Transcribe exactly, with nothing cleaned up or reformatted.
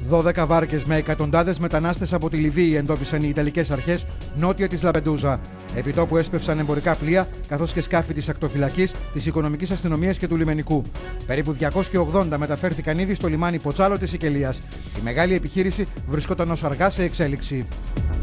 δώδεκα βάρκες με εκατοντάδες μετανάστες από τη Λιβύη εντόπισαν οι Ιταλικές αρχές νότια της Λαμπεντούζα. Επιτόπου έσπευσαν εμπορικά πλοία καθώς και σκάφη της ακτοφυλακής, της οικονομικής αστυνομίας και του λιμενικού. Περίπου διακόσιοι ογδόντα μεταφέρθηκαν ήδη στο λιμάνι Ποτσάλο της Σικελίας. Η μεγάλη επιχείρηση βρισκόταν ως αργά σε εξέλιξη.